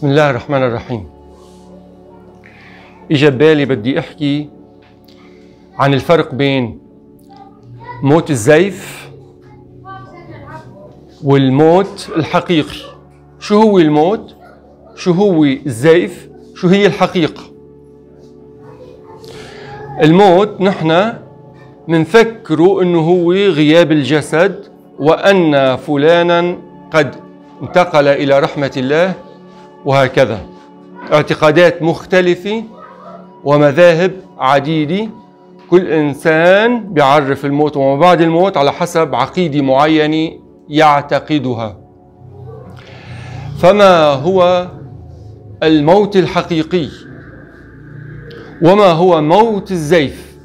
بسم الله الرحمن الرحيم. إجا ببالي بدي أحكي عن الفرق بين موت الزيف والموت الحقيقي. شو هو الموت؟ شو هو الزيف؟ شو هي الحقيقة؟ الموت نحن منفكره إنه هو غياب الجسد، وأن فلانا قد انتقل إلى رحمة الله، وهكذا اعتقادات مختلفة ومذاهب عديدة. كل إنسان بيعرف الموت وما بعد الموت على حسب عقيدة معينة يعتقدها. فما هو الموت الحقيقي؟ وما هو موت الزيف؟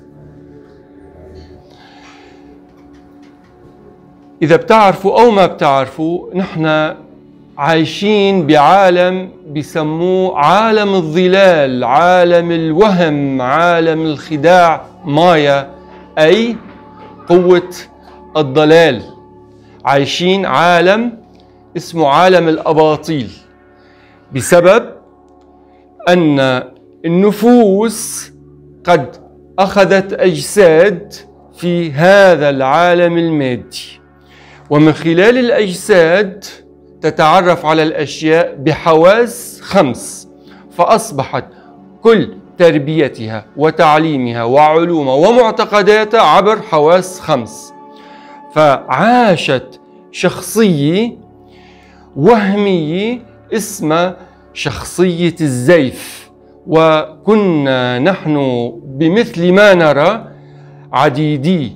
إذا بتعرفوا أو ما بتعرفوا، نحن عايشين بعالم بيسموه عالم الظلال، عالم الوهم، عالم الخداع، مايا، أي قوة الضلال. عايشين عالم اسمه عالم الأباطيل، بسبب أن النفوس قد أخذت أجساد في هذا العالم المادي، ومن خلال الأجساد تتعرف على الأشياء بحواس 5، فأصبحت كل تربيتها وتعليمها وعلومها ومعتقداتها عبر حواس 5. فعاشت شخصية وهمية اسمها شخصية الزيف، وكنا نحن بمثل ما نرى عديدي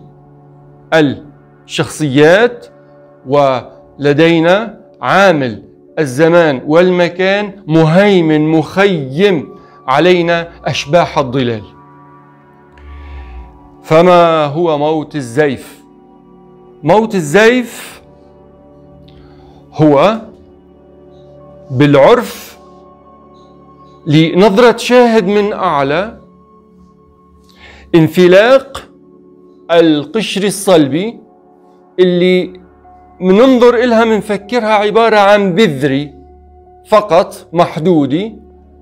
الشخصيات، ولدينا عامل الزمان والمكان مهيمن مخيم علينا أشباح الظلال. فما هو موت الزيف؟ موت الزيف هو بالعرف لنظرة شاهد من أعلى انفلاق القشر الصلبي، اللي مننظر إلها منفكرها عبارة عن بذرة فقط محدودة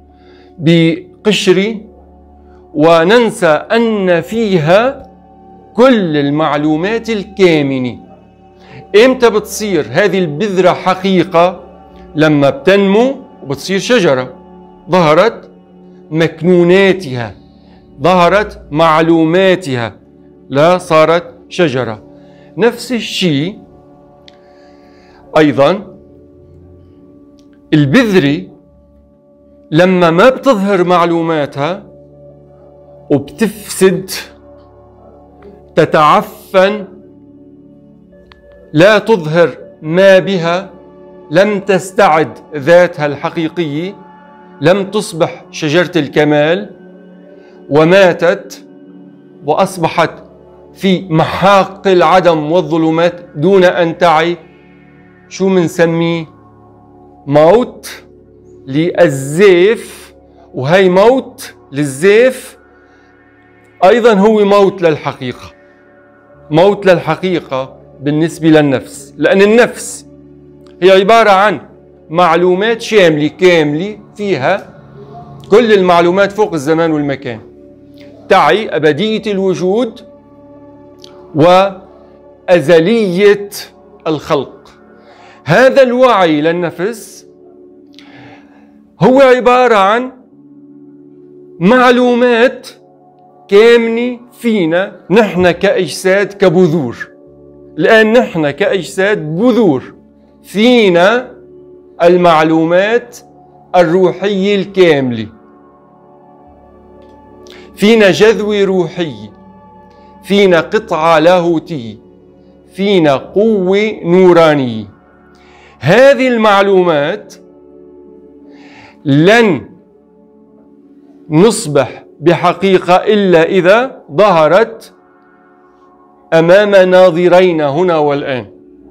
بقشري، وننسى أن فيها كل المعلومات الكامنة. إمتى بتصير هذه البذرة حقيقة؟ لما بتنمو وبتصير شجرة، ظهرت مكنوناتها، ظهرت معلوماتها، لا صارت شجرة. نفس الشيء أيضا البذرة لما ما بتظهر معلوماتها وبتفسد، تتعفن، لا تظهر ما بها، لم تستعد ذاتها الحقيقية، لم تصبح شجرة الكمال، وماتت وأصبحت في محاق العدم والظلمات دون أن تعي. شو منسميه؟ موت للزيف. وهي موت للزيف أيضا هو موت للحقيقة، موت للحقيقة بالنسبة للنفس، لأن النفس هي عبارة عن معلومات شاملة كاملة، فيها كل المعلومات فوق الزمان والمكان، تعي أبدية الوجود وأزلية الخلق. هذا الوعي للنفس هو عبارة عن معلومات كامنة فينا نحن كأجساد، كبذور. الآن نحن كأجساد بذور، فينا المعلومات الروحية الكاملة، فينا جذوة روحية، فينا قطعة لاهوتية، فينا قوة نورانية. هذه المعلومات لن نصبح بحقيقة إلا إذا ظهرت أمام ناظرينا هنا والآن.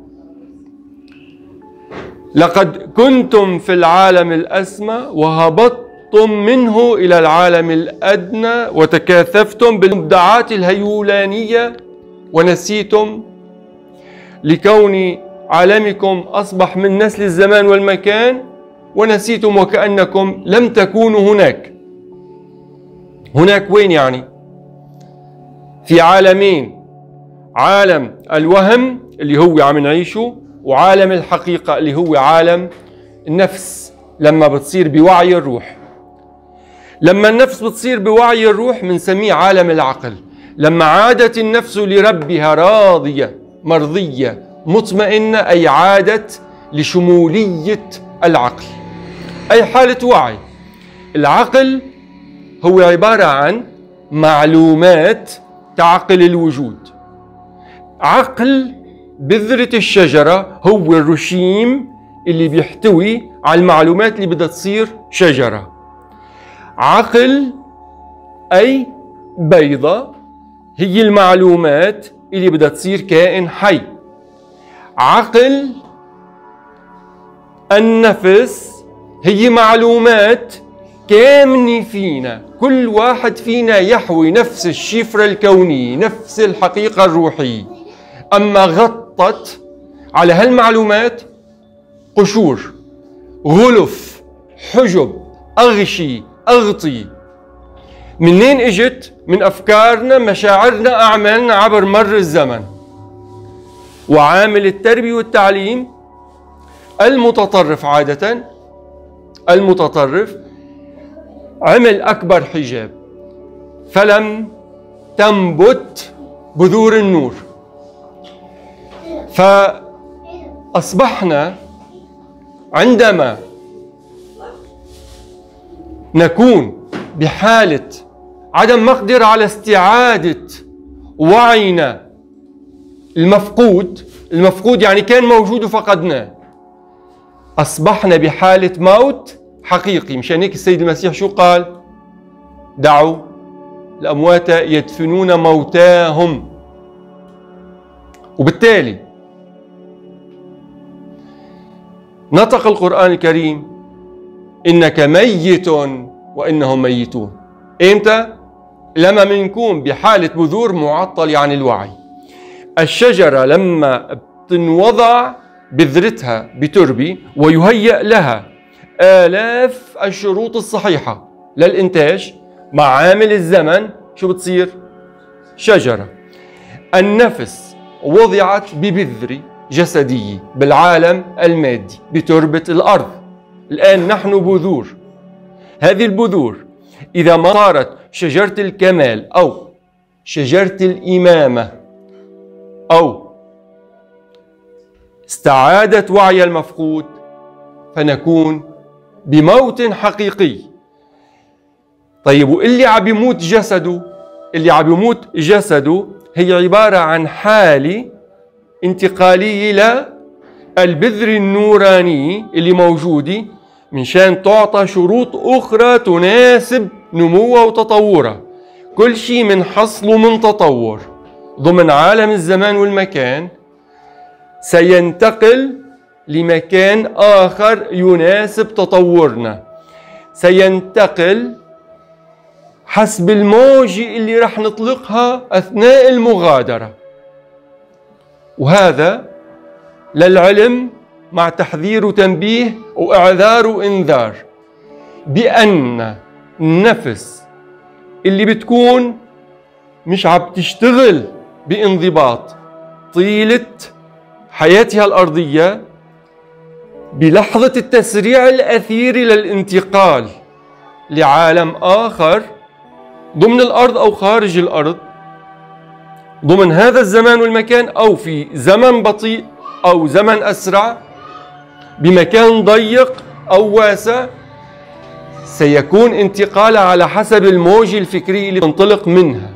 لقد كنتم في العالم الأسمى وهبطتم منه إلى العالم الأدنى، وتكاثفتم بالمبدعات الهيولانية ونسيتم لكون عالمكم أصبح من نسل الزمان والمكان ونسيتم وكأنكم لم تكونوا هناك. هناك وين يعني؟ في عالمين، عالم الوهم اللي هو عم نعيشه، وعالم الحقيقة اللي هو عالم النفس لما بتصير بوعي الروح. لما النفس بتصير بوعي الروح بنسميه عالم العقل. لما عادت النفس لربها راضية مرضية مطمئنة، أي عادت لشمولية العقل، أي حالة وعي. العقل هو عبارة عن معلومات تعقل الوجود. عقل بذرة الشجرة هو الرشيم اللي بيحتوي على المعلومات اللي بدها تصير شجرة. عقل أي بيضة هي المعلومات اللي بدها تصير كائن حي. عقل النفس هي معلومات كامنة فينا، كل واحد فينا يحوي نفس الشفرة الكونية، نفس الحقيقة الروحية، أما غطت على هالمعلومات قشور، غلف، حجب، أغشي، أغطي. منين اجت؟ من أفكارنا، مشاعرنا، أعمالنا عبر مر الزمن. وعامل التربية والتعليم المتطرف عادة، المتطرف عمل أكبر حجاب، فلم تنبت بذور النور. فأصبحنا عندما نكون بحالة عدم مقدرة على استعادة وعينا المفقود يعني كان موجود وفقدناه، أصبحنا بحالة موت حقيقي. مشان هيك السيد المسيح شو قال؟ دعوا الأموات يدفنون موتاهم. وبالتالي نطق القرآن الكريم إنك ميت وإنهم ميتون. إمتى؟ لما منكون بحالة بذور معطلة عن الوعي. الشجرة لما بتنوضع بذرتها بتربة ويهيأ لها آلاف الشروط الصحيحة للإنتاج، مع عامل الزمن شو بتصير؟ شجرة. النفس وضعت ببذرة جسدية بالعالم المادي بتربة الأرض. الآن نحن بذور. هذه البذور إذا ما صارت شجرة الكمال أو شجرة الإمامة أو استعادت وعي المفقود، فنكون بموت حقيقي. طيب واللي عم يموت جسده، اللي عم يموت جسده هي عبارة عن حالة انتقالية للبذر النوراني اللي موجودة منشان تعطى شروط أخرى تناسب نموه وتطوره. كل شيء من حصل ومن تطور ضمن عالم الزمان والمكان سينتقل لمكان آخر يناسب تطورنا، سينتقل حسب الموجة اللي رح نطلقها أثناء المغادرة. وهذا للعلم مع تحذير وتنبيه وإعذار وإنذار بأن النفس اللي بتكون مش عم تشتغل بانضباط طيلة حياتها الأرضية، بلحظة التسريع الأثير للانتقال لعالم آخر ضمن الأرض أو خارج الأرض، ضمن هذا الزمان والمكان، أو في زمن بطيء أو زمن أسرع، بمكان ضيق أو واسع، سيكون انتقالها على حسب الموجة الفكرية اللي تنطلق منها.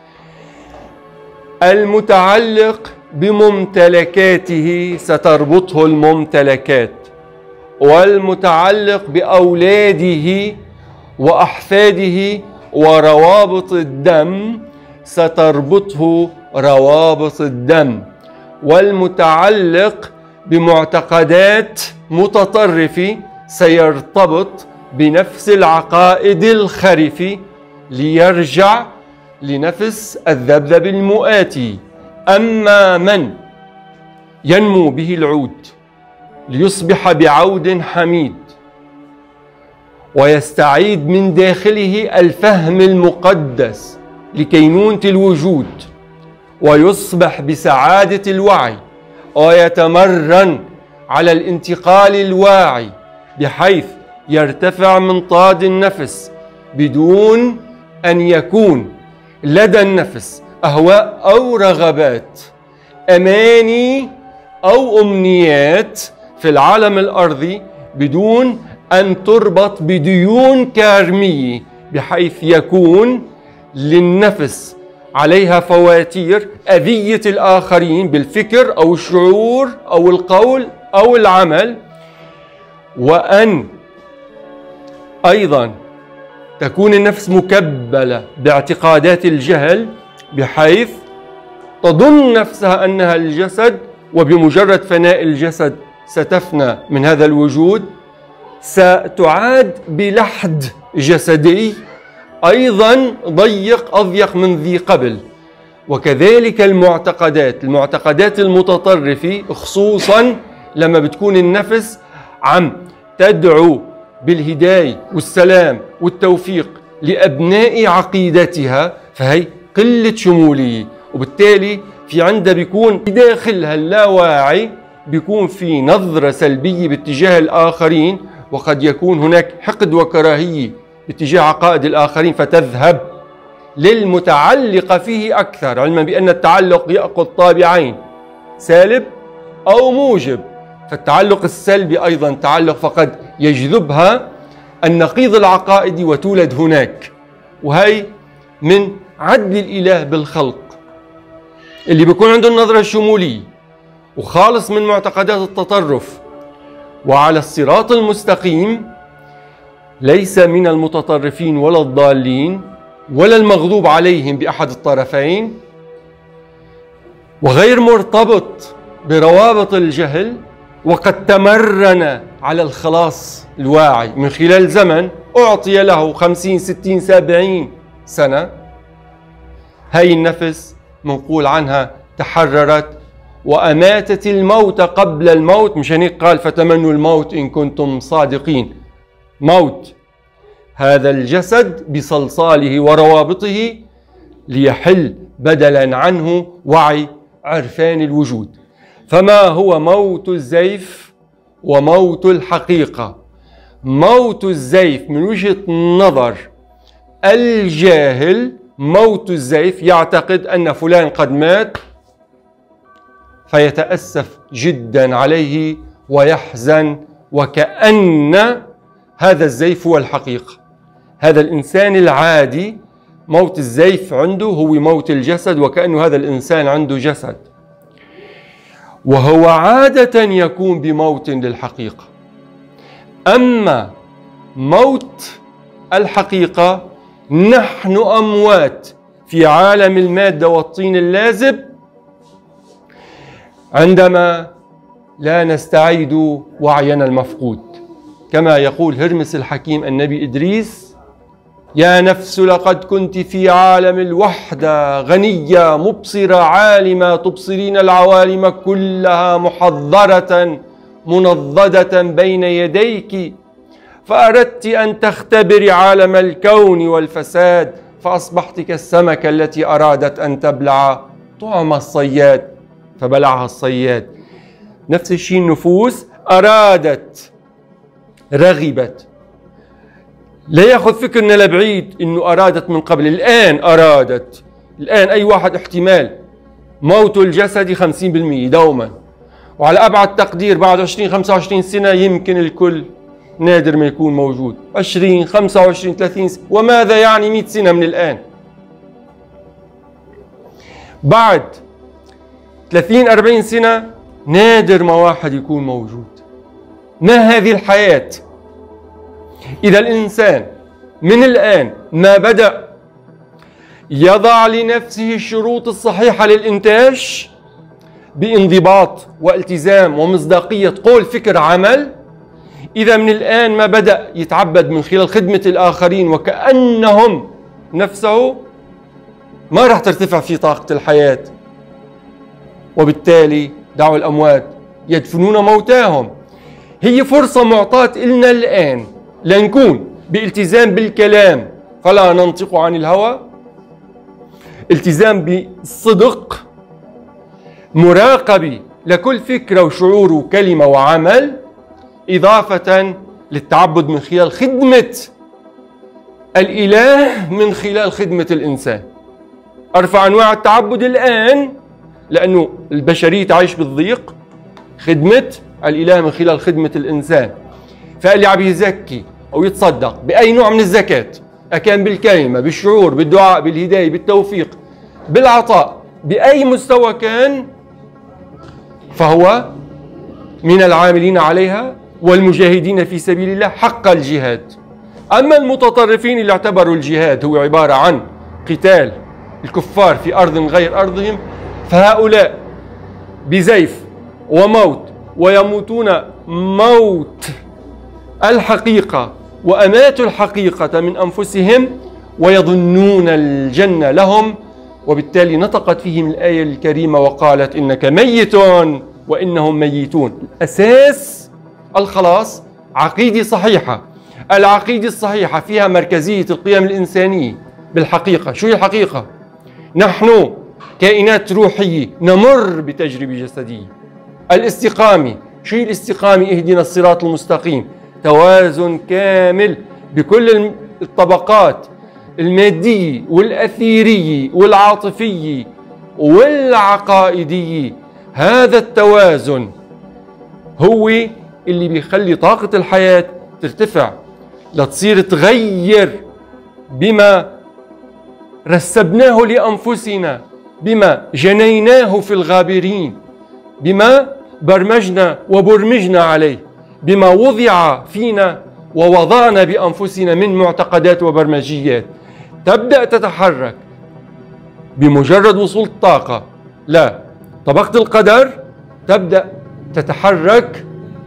المتعلق بممتلكاته ستربطه الممتلكات، والمتعلق بأولاده وأحفاده وروابط الدم ستربطه روابط الدم، والمتعلق بمعتقدات متطرفة سيرتبط بنفس العقائد الخرفة ليرجع لنفس الذبذب المؤاتي. أما من ينمو به العود ليصبح بعود حميد ويستعيد من داخله الفهم المقدس لكينونة الوجود، ويصبح بسعادة الوعي، ويتمرن على الانتقال الواعي بحيث يرتفع منطاد النفس بدون أن يكون لدى النفس أهواء أو رغبات، أماني أو أمنيات في العالم الأرضي، بدون أن تربط بديون كارمية بحيث يكون للنفس عليها فواتير أذية الآخرين بالفكر أو الشعور أو القول أو العمل، وأن أيضا تكون النفس مكبلة باعتقادات الجهل بحيث تظن نفسها أنها الجسد، وبمجرد فناء الجسد ستفنى من هذا الوجود، ستعاد بلحد جسدي أيضا أضيق من ذي قبل. وكذلك المعتقدات المتطرفة، خصوصا لما بتكون النفس عم تدعو بالهداية والسلام والتوفيق لأبناء عقيدتها، فهي قلة شمولية، وبالتالي في عندها بيكون بداخلها اللاواعي بيكون في نظرة سلبية باتجاه الآخرين، وقد يكون هناك حقد وكراهية باتجاه عقائد الآخرين، فتذهب للمتعلق فيه أكثر، علما بأن التعلق يأخذ طابعين، سالب أو موجب. فالتعلق السلبي أيضا تعلق فقد يجذبها النقيض العقائدي وتولد هناك، وهي من عدل الإله بالخلق. اللي بيكون عنده النظرة الشمولية وخالص من معتقدات التطرف وعلى الصراط المستقيم، ليس من المتطرفين ولا الضالين ولا المغضوب عليهم بأحد الطرفين، وغير مرتبط بروابط الجهل، وقد تمرن على الخلاص الواعي من خلال زمن أعطي له 50 60 70 سنة. هاي النفس منقول عنها تحررت وأماتت الموت قبل الموت، مشان هيك قال فتمنوا الموت إن كنتم صادقين. موت هذا الجسد بصلصاله وروابطه ليحل بدلا عنه وعي عرفان الوجود. فما هو موت الزيف وموت الحقيقة؟ موت الزيف من وجهة نظر الجاهل، موت الزيف يعتقد أن فلان قد مات فيتأسف جدا عليه ويحزن، وكأن هذا الزيف هو الحقيقة. هذا الإنسان العادي موت الزيف عنده هو موت الجسد، وكأنه هذا الإنسان عنده جسد، وهو عادة يكون بموت للحقيقة. أما موت الحقيقة، نحن أموات في عالم المادة والطين اللازب عندما لا نستعيد وعينا المفقود، كما يقول هرمس الحكيم النبي إدريس: يا نفس لقد كنت في عالم الوحدة غنية مبصرة عالمة، تبصرين العوالم كلها محضرة منضدة بين يديك، فأردت أن تختبري عالم الكون والفساد، فأصبحت كالسمكة التي أرادت أن تبلع طعم الصياد فبلعها الصياد. نفس الشيء النفوس أرادت، رغبت، لا ياخذ فكرنا لبعيد انه ارادت من قبل، الان ارادت. الان اي واحد احتمال موت الجسدي 50% دوما، وعلى ابعد تقدير بعد 20 25 سنه يمكن الكل نادر ما يكون موجود. 20 25 30 سنة. وماذا يعني 100 سنه من الان؟ بعد 30 40 سنه نادر ما واحد يكون موجود. ما هذه الحياه؟ إذا الإنسان من الآن ما بدأ يضع لنفسه الشروط الصحيحة للإنتاج بانضباط والتزام ومصداقية قول فكر عمل، إذا من الآن ما بدأ يتعبد من خلال خدمة الآخرين وكأنهم نفسه، ما راح ترتفع في طاقة الحياة، وبالتالي دعوا الأموات يدفنون موتاهم. هي فرصة معطاة إلنا الآن لنكون بالتزام بالكلام فلا ننطق عن الهوى، التزام بالصدق، مراقبة لكل فكرة وشعور وكلمة وعمل، إضافة للتعبد من خلال خدمة الإله من خلال خدمة الإنسان. أرفع أنواع التعبد الآن لأنه البشرية تعيش بالضيق، خدمة الإله من خلال خدمة الإنسان. فاللي عم يزكي أو يتصدق بأي نوع من الزكاة، أكان بالكلمة، بالشعور، بالدعاء، بالهداية، بالتوفيق، بالعطاء، بأي مستوى كان، فهو من العاملين عليها والمجاهدين في سبيل الله حق الجهاد. أما المتطرفين اللي اعتبروا الجهاد هو عبارة عن قتال الكفار في أرض غير أرضهم، فهؤلاء بزيف وموت، ويموتون موت الحقيقة وأماتوا الحقيقة من أنفسهم ويظنون الجنة لهم، وبالتالي نطقت فيهم الآية الكريمة وقالت إنك ميت وإنهم ميتون. أساس الخلاص عقيدة صحيحة. العقيدة الصحيحة فيها مركزية القيم الإنسانية بالحقيقة. شو هي الحقيقة؟ نحن كائنات روحية نمر بتجربة جسدية. الاستقامة، شو هي الاستقامة؟ اهدنا الصراط المستقيم، توازن كامل بكل الطبقات المادية والأثيرية والعاطفية والعقائدية. هذا التوازن هو اللي بيخلي طاقة الحياة ترتفع لتصير تغير بما رسبناه لأنفسنا، بما جنيناه في الغابرين، بما برمجنا وبرمجنا عليه، بما وضع فينا ووضعنا بأنفسنا من معتقدات وبرمجيات. تبدأ تتحرك بمجرد وصول الطاقة لا طبقة القدر، تبدأ تتحرك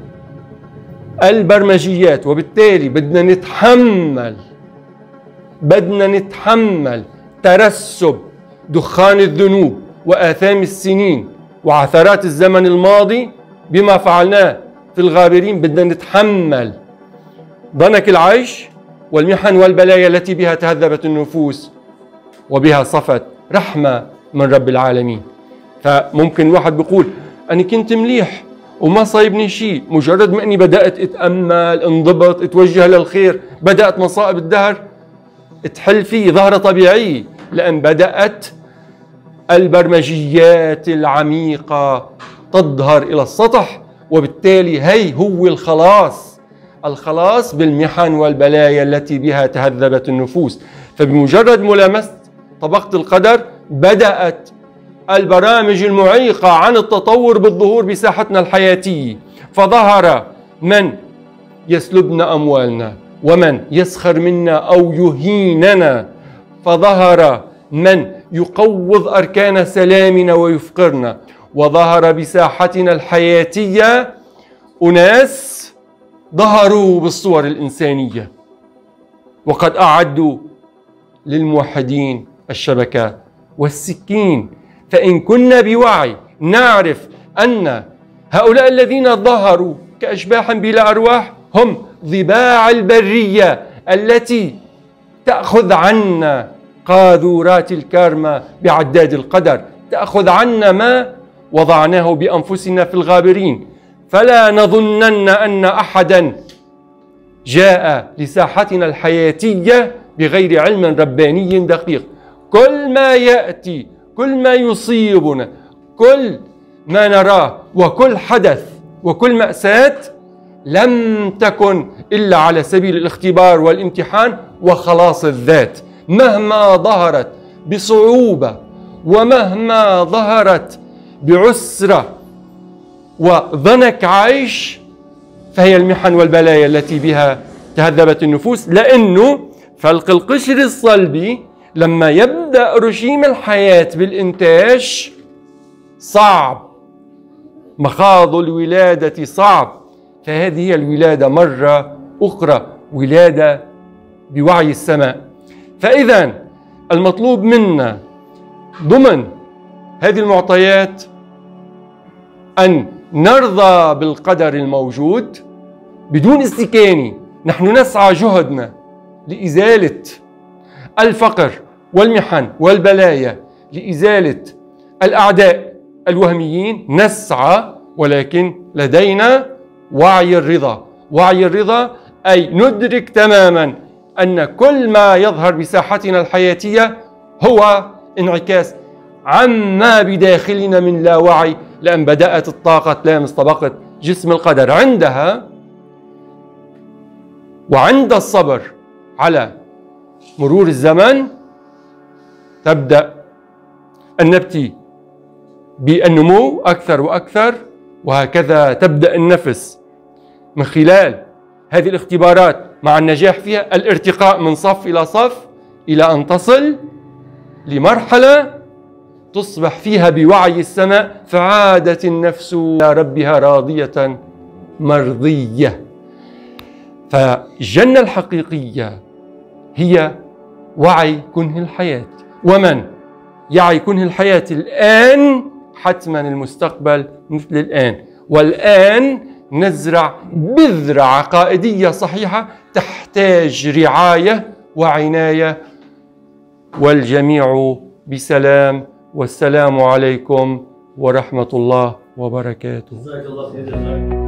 البرمجيات، وبالتالي بدنا نتحمل ترسب دخان الذنوب وآثام السنين وعثرات الزمن الماضي بما فعلناه في الغابرين. بدنا نتحمل ضنك العيش والمحن والبلايا التي بها تهذبت النفوس وبها صفت رحمة من رب العالمين. فممكن الواحد بيقول أنا كنت مليح وما صايبني شيء، مجرد ما أني بدأت أتأمل، انضبط، اتوجه للخير، بدأت مصائب الدهر تحل فيه ظاهرة طبيعية، لأن بدأت البرمجيات العميقة تظهر إلى السطح، وبالتالي هي هو الخلاص بالمحن والبلايا التي بها تهذبت النفوس. فبمجرد ملامسة طبقة القدر بدأت البرامج المعيقة عن التطور بالظهور بساحتنا الحياتية، فظهر من يسلبنا أموالنا، ومن يسخر منا أو يهيننا، فظهر من يقوض أركان سلامنا ويفقرنا، وظهر بساحتنا الحياتية أناس ظهروا بالصور الإنسانية وقد أعدوا للموحدين الشبكة والسكين. فإن كنا بوعي نعرف أن هؤلاء الذين ظهروا كأشباح بلا أرواح هم ضباع البرية التي تأخذ عنا قاذورات الكارما بعداد القدر، تأخذ عنا ما وضعناه بأنفسنا في الغابرين. فلا نظنن أن أحدا جاء لساحتنا الحياتية بغير علم رباني دقيق. كل ما يأتي، كل ما يصيبنا، كل ما نراه، وكل حدث وكل مأساة لم تكن إلا على سبيل الاختبار والامتحان وخلاص الذات. مهما ظهرت بصعوبة ومهما ظهرت بعسرة وضنك عيش، فهي المحن والبلايا التي بها تهذبت النفوس. لأنه فلق القشر الصلبي لما يبدأ رجيم الحياة بالإنتاج صعب، مخاض الولادة صعب، فهذه هي الولادة مرة أخرى، ولادة بوعي السماء. فإذا المطلوب منا ضمن هذه المعطيات أن نرضى بالقدر الموجود بدون استكانة. نحن نسعى جهدنا لإزالة الفقر والمحن والبلايا، لإزالة الأعداء الوهميين نسعى، ولكن لدينا وعي الرضا. وعي الرضا أي ندرك تماما أن كل ما يظهر بساحتنا الحياتية هو انعكاس عما بداخلنا من لا وعي، لأن بدأت الطاقة تلامس طبقة جسم القدر. عندها وعند الصبر على مرور الزمن تبدأ النبتة بالنمو أكثر وأكثر، وهكذا تبدأ النفس من خلال هذه الاختبارات مع النجاح فيها الارتقاء من صف إلى صف، إلى أن تصل لمرحلة تصبح فيها بوعي السماء، فعادت النفس إلى ربها راضية مرضية. فالجنة الحقيقية هي وعي كنه الحياة، ومن يعي كنه الحياة الآن حتما المستقبل مثل الآن. والآن نزرع بذرة عقائدية صحيحة تحتاج رعاية وعناية. والجميع بسلام، والسلام عليكم ورحمة الله وبركاته.